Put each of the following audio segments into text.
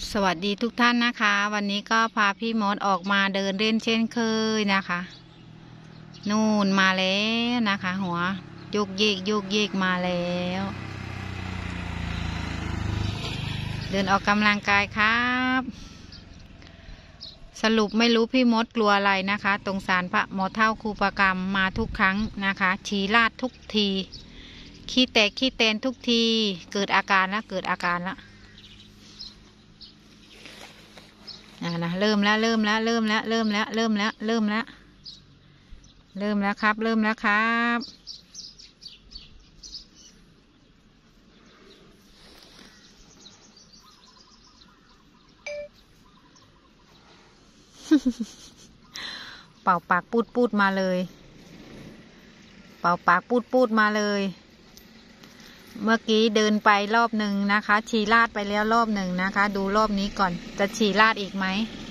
สวัสดีทุกท่านนะคะวันนี้ก็พาพี่มดออกมาเดินเล่นเช่นเคยนะคะนู่นมาแล้วนะคะ หัวโยกเยกโยกเยกมาแล้ว เดินออกกำลังกายครับสรุปไม่รู้พี่มดกลัวอะไรนะคะตรงศาลพระหมอเท่าครูประกรรมมาทุกครั้งนะคะฉี่ราดทุกทีขี้แตกขี้เตนทุกทีเกิดอาการแล้วนะเริ่มแล้วครับเริ่มแล้วครับเป่าปากปูดมาเลยเป่าปากปูดมาเลยเมื่อกี้เดินไปรอบหนึ่งนะคะฉี่ราดไปแล้วรอบหนึ่งนะคะดูรอบนี้ก่อนจะฉี่ราดอีกไหม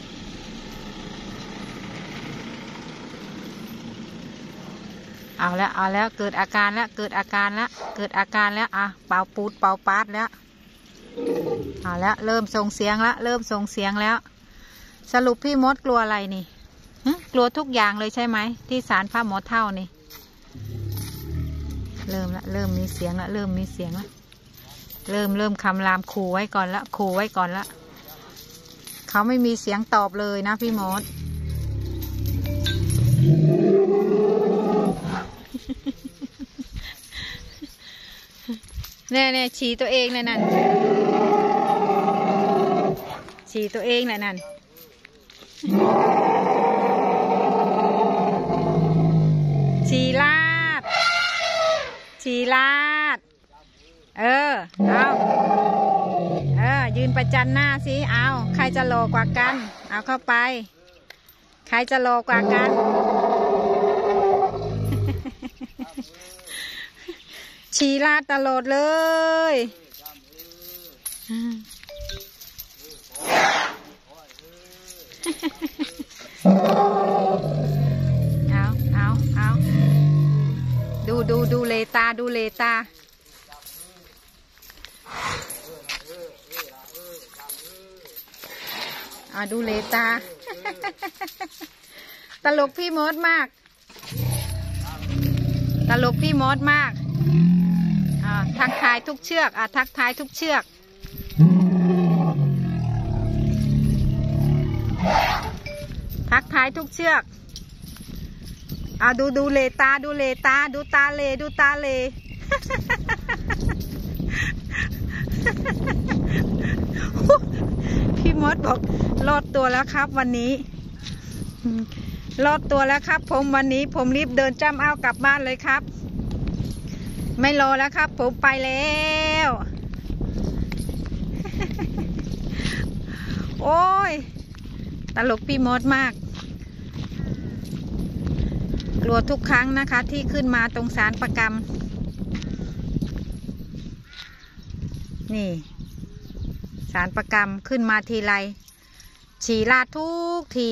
เอาแล้วเกิดอาการแล้วอ่ะเป่าปูดเป่าปาดแล้วเอาแล้วเริ่มส่งเสียงแล้วสรุปพี่มดกลัวอะไรนี่กลัวทุกอย่างเลยใช่ไหมที่ศาลพระหมอเท่านี่เริ่มมีเสียงแล้วเริ่มคำรามขู่ไว้ก่อนละเขาไม่มีเสียงตอบเลยนะพี่มดเนี่ยฉี่ตัวเองเลยนั่นฉี่ตัวเองเลยนั่นฉี่ลาดยืนประจันหน้าสิเอาใครจะโลกว่ากันเอาเข้าไปใครจะโลกว่ากันฉี่ลาดตลอดเลยเอาดูเลตาดูเลตาตลกพี่มดมากทักทายทุกเชือกดูเลตาดูตาเลพี่มดบอกรอดตัวแล้วครับวันนี้ผมวันนี้ผมรีบเดินจ้ำเอากลับบ้านเลยครับไม่รอแล้วครับผมไปแล้วโอ้ยตลกพี่มดมากกลัวทุกครั้งนะคะที่ขึ้นมาตรงศาลประกรรมนี่ศาลประกรรมขึ้นมาทีไรฉี่ราดทุกที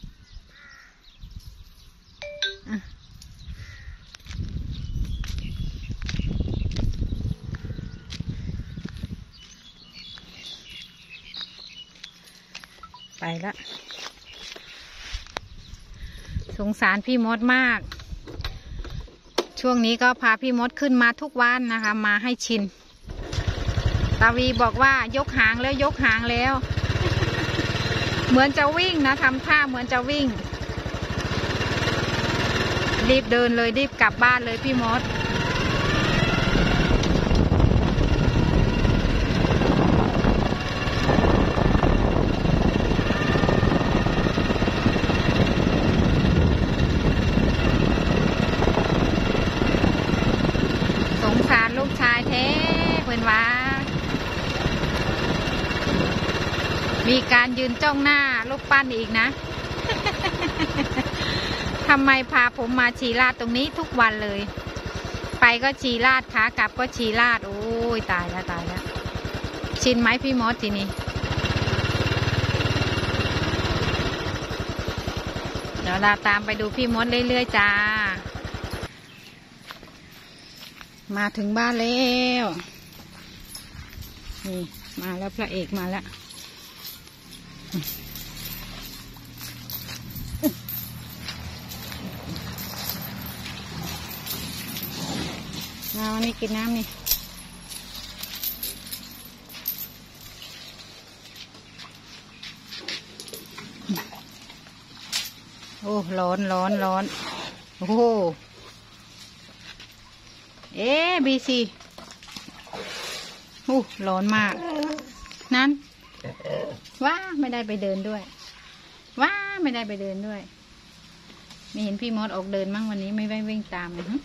ไปแล้วสงสารพี่มดมากช่วงนี้ก็พาพี่มดขึ้นมาทุกวันนะคะมาให้ชินตาวีบอกว่ายกหางแล้ว เหมือนจะวิ่งนะทำท่าเหมือนจะวิ่งรีบเดินเลยรีบกลับบ้านเลยพี่มดสงสารลูกชายแท้เพื่อนว่ามีการยืนจ้องหน้าลูกปั้นอีกนะ ทำไมพาผมมาฉี่ราดตรงนี้ทุกวันเลยไปก็ฉี่ราดขากลับก็ฉี่ราดโอ้ยตายแล้วชินไหมพี่มดทีนี้เดี๋ยวเราตามไปดูพี่มดเรื่อยๆจ้ามาถึงบ้านแล้วนี่มาแล้วพระเอกมาแล้วเอานี่กินน้ำนี่โอ้ร้อนร้อนร้อนโอ้โหบีซีร้อนมากนั้นว้าไม่ได้ไปเดินด้วยว้าไม่ได้ไปเดินด้วยไม่เห็นพี่มอสออกเดินมั่งวันนี้ไม่ได้วิ่งตามเลยฮะ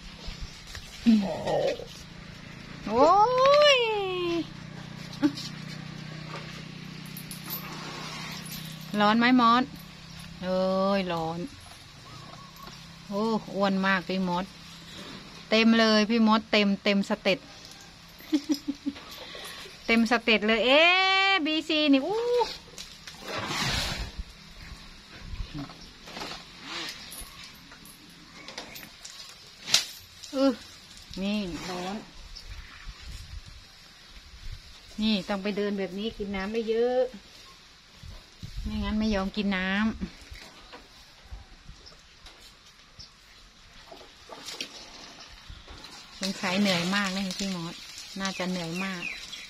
โอ้ยร้อนไหมมอสเอ้ยร้อนโอ้อ้วนมากพี่มดเต็มเลยพี่มดเต็มสเต็ปเต็มสเต็ปเลยบีซีนี่นี่ร้อนนี่ต้องไปเดินแบบนี้กินน้ำไม่เยอะไม่งั้นไม่ยอมกินน้ำสงสัยเหนื่อยมากเลยพี่มดน่าจะเหนื่อยมาก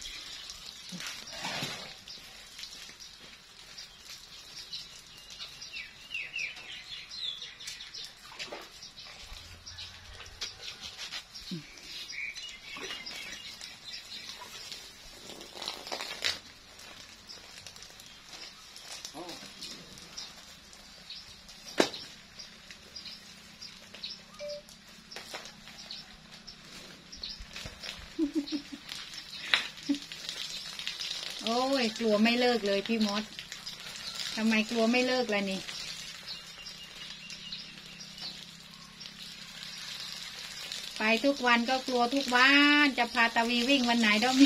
โอ้ยกลัวไม่เลิกเลยพี่มดทำไมกลัวไม่เลิกล่ะนี่ไปทุกวันก็กลัวทุกวันจะพาตาวีวิ่งวันไหนด้อม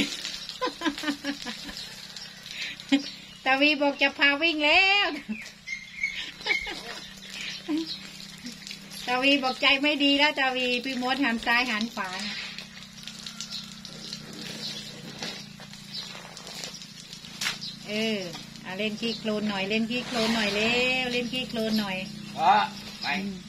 ตาวีบอกจะพาวิ่งแล้วตาวีบอกใจไม่ดีแล้วตาวีพี่มดหันซ้ายหันขวาเล่นขี้โคลนหน่อยเล่นขี้โคลนหน่อยเร็วเล่นขี้โคลนหน่อยไป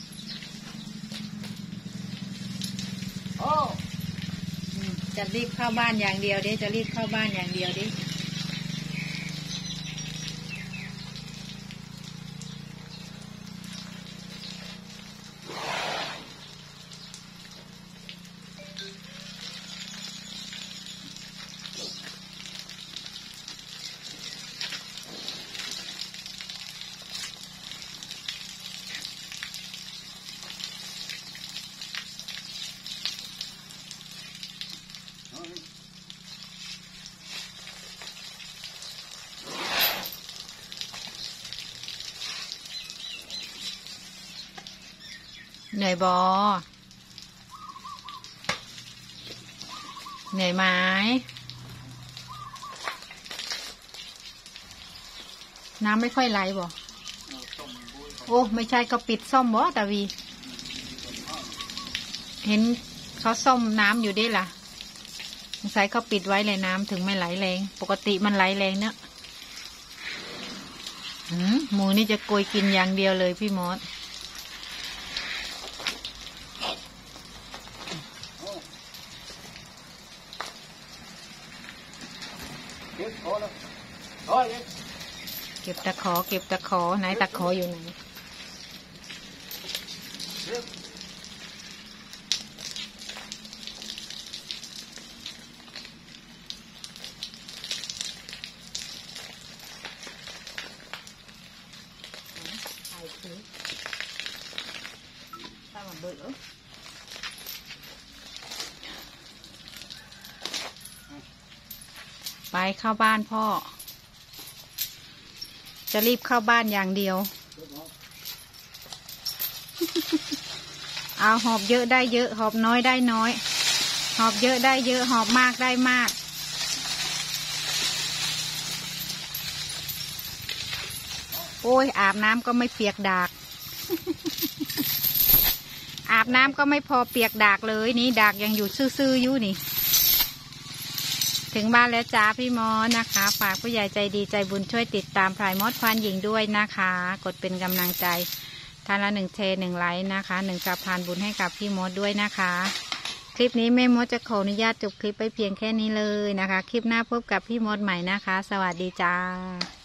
จะรีบเข้าบ้านอย่างเดียวดิจะรีบเข้าบ้านอย่างเดียวดิเหนื่อยบอเหนื่อยไหมน้ำไม่ค่อยไหลบ่โอ้ไม่ใช่ก็ปิดซ่อมบ่ตาวีเห็นเขาซ่อมน้ำอยู่ดิล่ะสงสัยเขาปิดไว้เลยน้ำถึงไม่ไหลแรงปกติมันไหลแรงเนอะหมูนี่จะโกยกินอย่างเดียวเลยพี่มดเก็บตะขอเก็บตะขอไหนตะขออยู่ไหนไปเข้าบ้านพ่อจะรีบเข้าบ้านอย่างเดียวเอาหอบเยอะได้เยอะหอบน้อยได้น้อยหอบเยอะได้เยอะหอบมากได้มากโอ้ยอาบน้ำก็ไม่เปียกดากอาบน้ำก็ไม่พอเปียกดากเลยนี่ดากยังอยู่ซื่อๆอยู่นี่ถึงบ้านแล้วจ้าพี่มดนะคะฝากผู้ใหญ่ใจดีใจบุญช่วยติดตามพลายมดควานหญิงด้วยนะคะกดเป็นกำลังใจท่านละ1 แชร์ 1 ไลค์นะคะ1 สะพานบุญให้กับพี่มดด้วยนะคะคลิปนี้แม่มดจะขออนุญาตจบคลิปไปเพียงแค่นี้เลยนะคะคลิปหน้าพบกับพี่มดใหม่นะคะสวัสดีจ้า